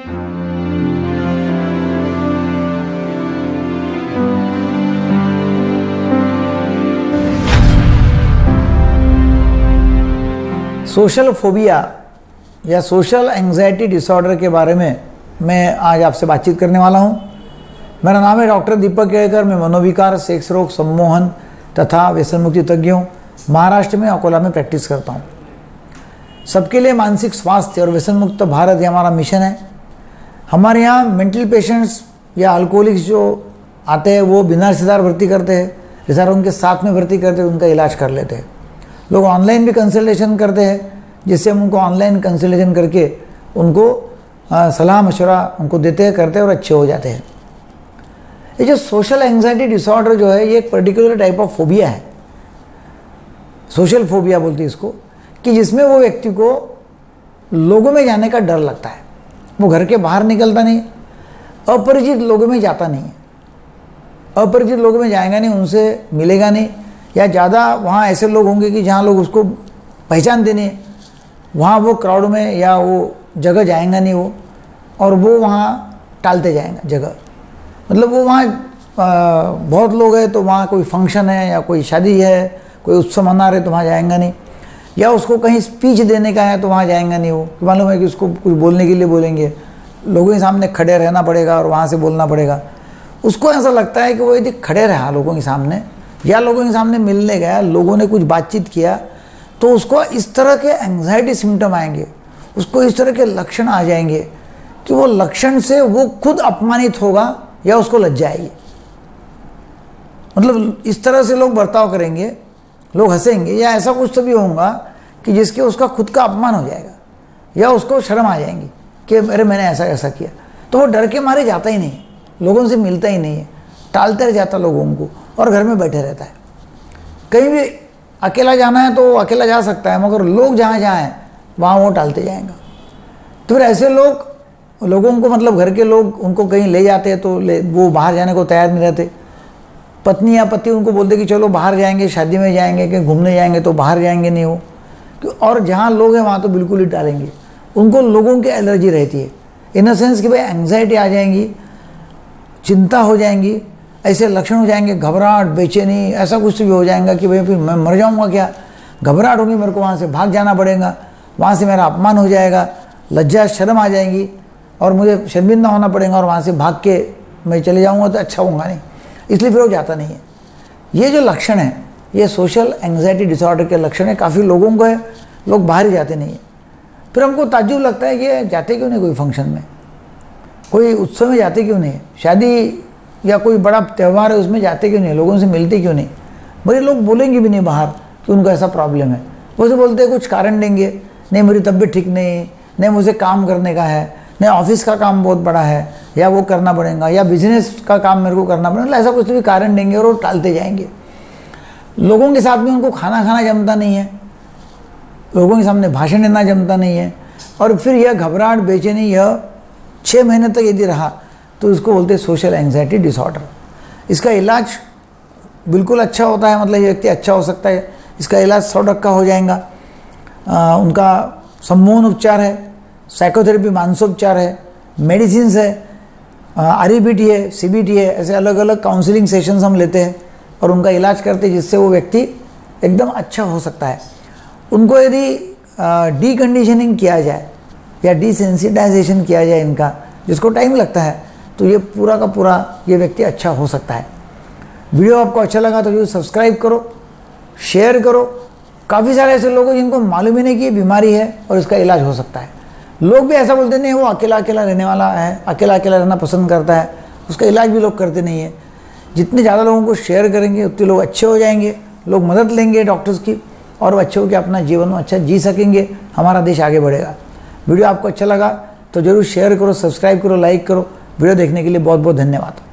Social phobia या social anxiety disorder के बारे में मैं आज आपसे बातचीत करने वाला हूं। मेरा नाम है डॉक्टर दीपक केळकर। मैं मनोविकार, सेक्स रोग, सम्मोहन तथा व्यसन मुक्ति तज्ञ हूँ। महाराष्ट्र में अकोला में प्रैक्टिस करता हूँ। सबके लिए मानसिक स्वास्थ्य और व्यसन मुक्त भारत ये हमारा मिशन है। हमारे यहाँ मेंटल पेशेंट्स या अल्कोहलिक्स जो आते हैं वो बिना रिश्तेदार भर्ती करते हैं, रिश्तेदार उनके साथ में भर्ती करते हैं, उनका इलाज कर लेते हैं। लोग ऑनलाइन भी कंसल्टेशन करते हैं, जिससे हम उनको ऑनलाइन कंसल्टेशन करके उनको सलाह मशवरा उनको देते हैं, करते हैं और अच्छे हो जाते हैं। ये जो सोशल एंजाइटी डिसऑर्डर जो है ये एक पर्टिकुलर टाइप ऑफ फोबिया है, सोशल फोबिया बोलते हैं इसको, कि जिसमें वो व्यक्ति को लोगों में जाने का डर लगता है। वो घर के बाहर निकलता नहीं, अपरिचित लोगों में जाता नहीं है, अपरिचित लोगों में जाएगा नहीं, उनसे मिलेगा नहीं, या ज़्यादा वहाँ ऐसे लोग होंगे कि जहाँ लोग उसको पहचानते नहीं, वहाँ वो क्राउड में या वो जगह जाएगा नहीं वो, और वो वहाँ टालते जाएगा जगह। मतलब वो वहाँ बहुत लोग हैं तो वहाँ कोई फंक्शन है या कोई शादी है, कोई उत्सव मना रहे तो वहाँ जाएगा नहीं, या उसको कहीं स्पीच देने का है तो वहाँ जाएगा नहीं। वो मालूम है कि उसको कुछ बोलने के लिए बोलेंगे, लोगों के सामने खड़े रहना पड़ेगा और वहाँ से बोलना पड़ेगा। उसको ऐसा लगता है कि वो यदि खड़े रहा लोगों के सामने या लोगों के सामने मिलने गया, लोगों ने कुछ बातचीत किया, तो उसको इस तरह के एंग्जाइटी सिम्टम आएंगे, उसको इस तरह के लक्षण आ जाएंगे कि वो लक्षण से वो खुद अपमानित होगा या उसको लज्जा आएगी। मतलब इस तरह से लोग बर्ताव करेंगे, लोग हंसेंगे, या ऐसा कुछ तो भी होगा कि जिसके उसका खुद का अपमान हो जाएगा या उसको शर्म आ जाएंगी कि अरे मैंने ऐसा ऐसा किया। तो वो डर के मारे जाता ही नहीं, लोगों से मिलता ही नहीं है, टालते रह जाता लोगों को और घर में बैठे रहता है। कहीं भी अकेला जाना है तो अकेला जा सकता है, मगर लोग जहाँ जहाँ हैं वहाँ वो टालते जाएगा। तो फिर ऐसे लोगों को, मतलब घर के लोग उनको कहीं ले जाते हैं तो वो बाहर जाने को तैयार नहीं रहते। पत्नी या पति उनको बोलते कि चलो बाहर जाएंगे, शादी में जाएंगे, कहीं घूमने जाएंगे, तो बाहर जाएंगे नहीं वो। और जहाँ लोग हैं वहाँ तो बिल्कुल ही टालेंगे। उनको लोगों की एलर्जी रहती है, इन द सेंस कि भाई एंग्जाइटी आ जाएंगी, चिंता हो जाएंगी, ऐसे लक्षण हो जाएंगे, घबराहट, बेचैनी, ऐसा कुछ भी हो जाएगा कि भाई फिर मैं मर जाऊंगा क्या, घबराहट होगी, मेरे को वहाँ से भाग जाना पड़ेगा, वहाँ से मेरा अपमान हो जाएगा, लज्जा शर्म आ जाएंगी और मुझे शर्मिंदा होना पड़ेगा, और वहाँ से भाग के मैं चले जाऊँगा तो अच्छा होगा नहीं, इसलिए फिर वो जाता नहीं है। ये जो लक्षण है ये सोशल एंग्जाइटी डिसऑर्डर के लक्षण है। काफ़ी लोगों को है, लोग बाहर ही जाते नहीं है। फिर हमको ताज्जुब लगता है कि जाते क्यों नहीं, कोई फंक्शन में, कोई उत्सव में जाते क्यों नहीं, शादी या कोई बड़ा त्यौहार है उसमें जाते क्यों नहीं, लोगों से मिलते क्यों नहीं। बड़े लोग बोलेंगे भी नहीं बाहर कि उनको ऐसा प्रॉब्लम है। वो से बोलते हैं, कुछ कारण देंगे, नहीं मेरी तबीयत ठीक नहीं मुझे काम करने का है, नहीं ऑफिस का काम बहुत बड़ा है, या वो करना पड़ेगा, या बिजनेस का काम मेरे को करना पड़ेगा, ऐसा कुछ भी कारण देंगे और वो टालते जाएंगे। लोगों के साथ में उनको खाना जमता नहीं है, लोगों के सामने भाषण देना जमता नहीं है, और फिर यह घबराहट, बेचैनी यह 6 महीने तक यदि रहा तो इसको बोलते हैं सोशल एंजाइटी डिसऑर्डर। इसका इलाज बिल्कुल अच्छा होता है, मतलब ये व्यक्ति अच्छा हो सकता है, इसका इलाज 100% हो जाएगा। उनका सम्मोहन उपचार है, साइकोथेरेपी मानसोपचार है, मेडिसिन है, REBT है, CBT है, ऐसे अलग अलग काउंसलिंग सेशंस हम लेते हैं और उनका इलाज करते हैं, जिससे वो व्यक्ति एकदम अच्छा हो सकता है। उनको यदि डीकंडीशनिंग किया जाए या डिसेंसिटाइजेशन किया जाए इनका, जिसको टाइम लगता है, तो ये पूरा का पूरा ये व्यक्ति अच्छा हो सकता है। वीडियो आपको अच्छा लगा तो जरूर सब्सक्राइब करो, शेयर करो। काफ़ी सारे ऐसे लोग हैं जिनको मालूम ही नहीं कि ये बीमारी है और इसका इलाज हो सकता है। लोग भी ऐसा बोलते नहीं, वो अकेला रहने वाला है, अकेला रहना पसंद करता है, उसका इलाज भी लोग करते नहीं है। जितने ज़्यादा लोगों को शेयर करेंगे उतने लोग अच्छे हो जाएंगे, लोग मदद लेंगे डॉक्टर्स की और वो अच्छे होकर अपना जीवन में अच्छा जी सकेंगे, हमारा देश आगे बढ़ेगा। वीडियो आपको अच्छा लगा तो जरूर शेयर करो, सब्सक्राइब करो, लाइक करो। वीडियो देखने के लिए बहुत बहुत धन्यवाद।